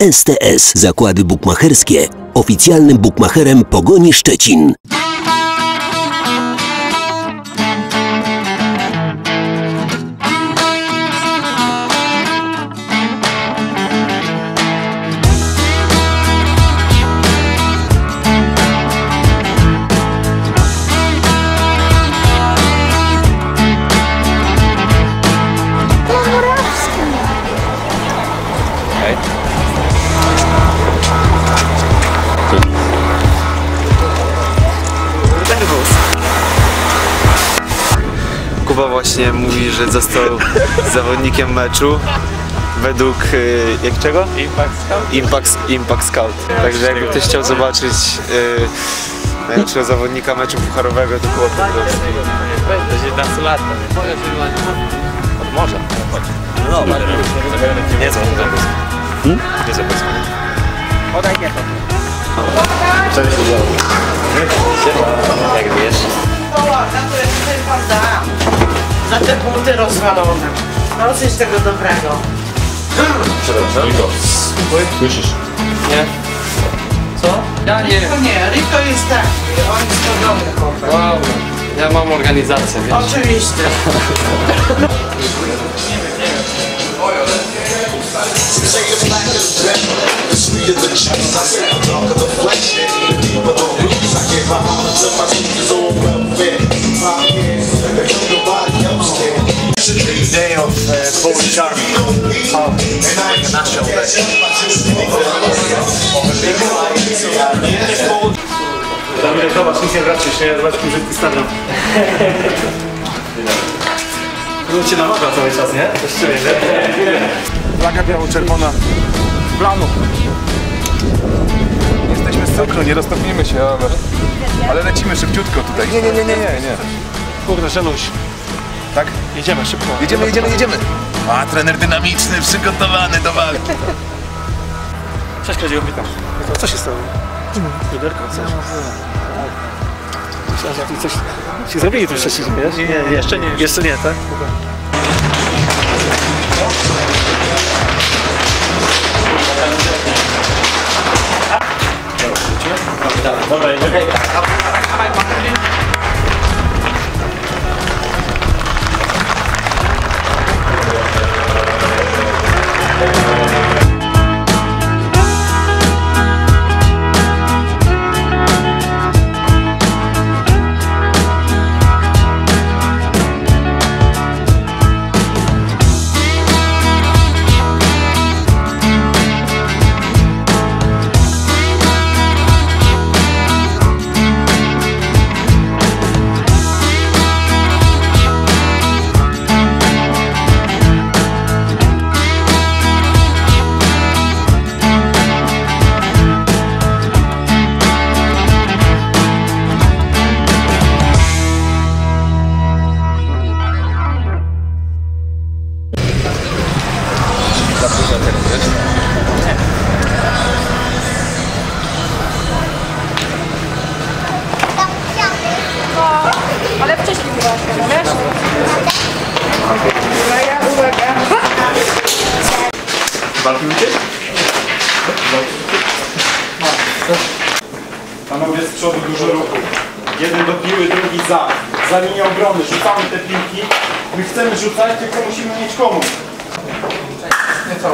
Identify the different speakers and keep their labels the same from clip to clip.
Speaker 1: STS Zakłady Bukmacherskie, oficjalnym bukmacherem Pogoni Szczecin.
Speaker 2: Kuba właśnie mówi, że został zawodnikiem meczu według jak czego? Impact Scout. Także jakby ktoś chciał zobaczyć najlepszego zawodnika meczu pucharowego, to Kuba Piotrowski.
Speaker 3: To jest 11 lat. Może. No, nie są nie są podaj nie to. Cześć, siema. Jak wiesz?
Speaker 4: Za te buty rozwalone. No coś tego dobrego.
Speaker 3: Przepraszam. Riko. Słyszysz? Nie. Co? Ja nie.
Speaker 4: Nie, Riko jest taki. On jest to dobry chłopak.
Speaker 3: Wow. Ja mam organizację, wiesz?
Speaker 4: Oczywiście.
Speaker 5: Day of Polish Army National Day. Zobacz, nic nie wracisz, nie? Zobacz, jaki brzydki stadion. Cię namaga cały czas, nie? Właściwie, nie? Flaga biało-czerwona. Planu. Jesteśmy z cukru, nie roztopimy się, ale lecimy szybciutko tutaj. Nie. Kurde, Żenuś. Tak? Jedziemy szybko. Jedziemy. A, trener dynamiczny, przygotowany do walki. Cześć, Kadzie, witam. Co się stało? Widerko, coś. Myślałem, że coś się zrobili tu wcześniej, wiesz? Nie, jeszcze nie. Jeszcze nie, tak? Dobra, jedziemy.
Speaker 6: Ale wcześniej była świetna, wiesz? Uwaga.
Speaker 5: Walkujcie? Panowie z przodu dużo ruchu. Jeden do piły, drugi za linią obrony. Rzucamy te piłki. My chcemy rzucać, tylko musimy mieć komu. Nie cały.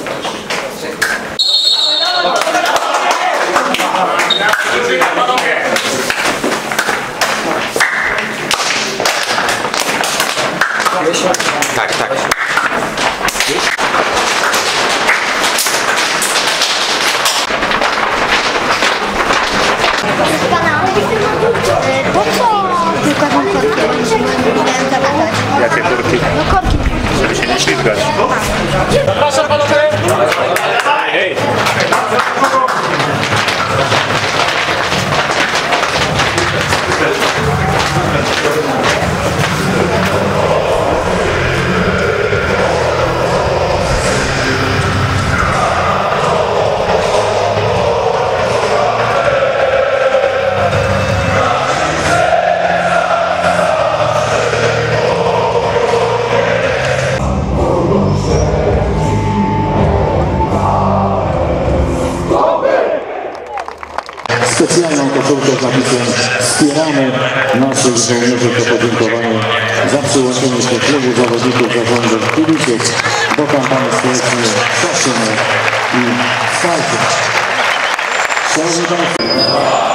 Speaker 2: Tak.
Speaker 7: Po co tylko tą korki? Miałem zapytać.
Speaker 5: Jakie korki?
Speaker 7: No korki.
Speaker 5: Żeby się nie ślizgać.
Speaker 3: Proszę panowie!
Speaker 5: Hej!
Speaker 8: żołnierzy to podziękowanie za przyłączenie się klubu zawodników zarządów kibiców do kampanii społecznej Staszyny i Starcie. Szanowni Państwo.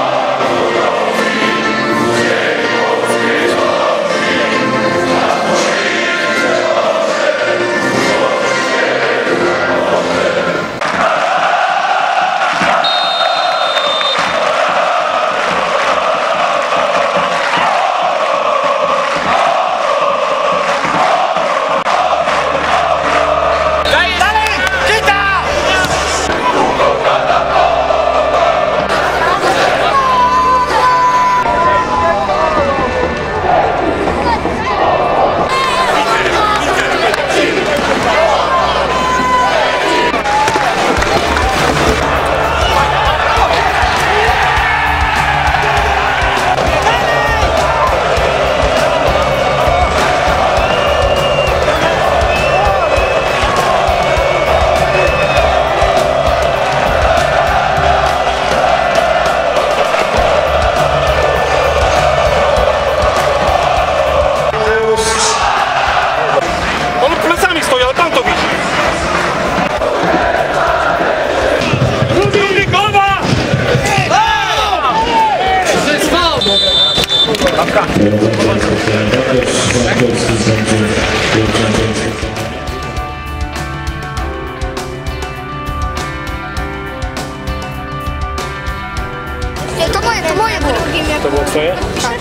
Speaker 6: To moje było.
Speaker 3: To było twoje?
Speaker 6: Tak.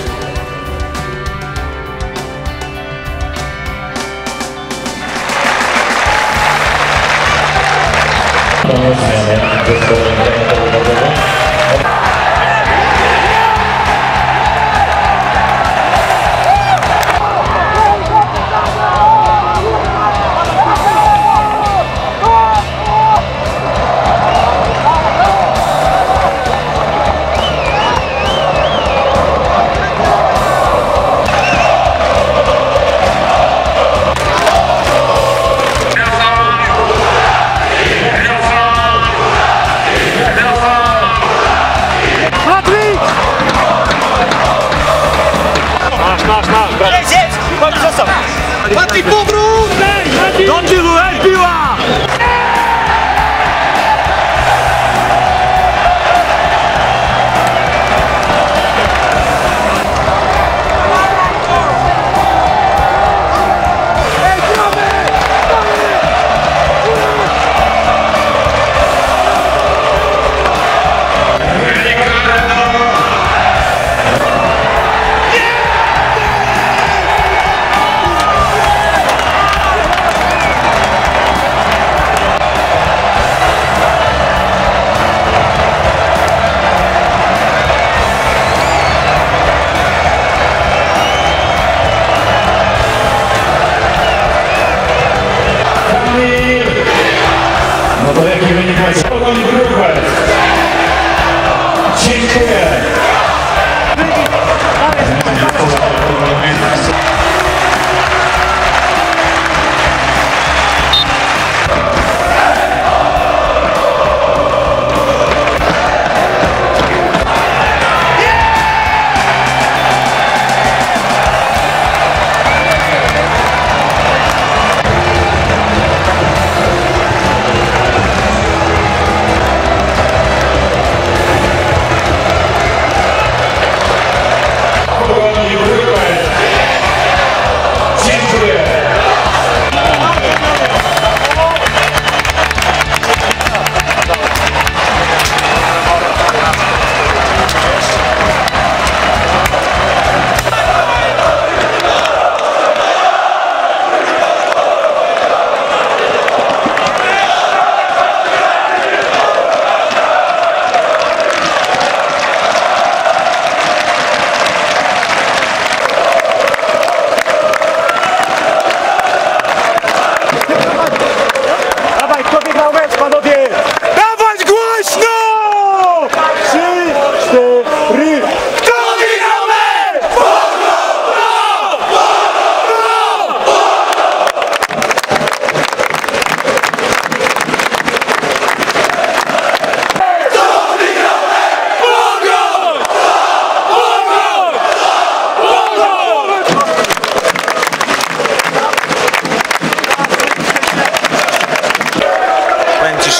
Speaker 3: Patryk powrót! Do tyłu, piła!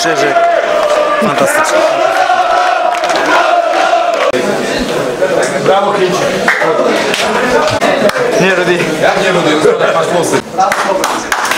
Speaker 2: szczerze, fantastycznie.
Speaker 5: Brawo, Klincz.
Speaker 2: Nie, Rudy.
Speaker 5: Jak nie Rudy? Masz włosy.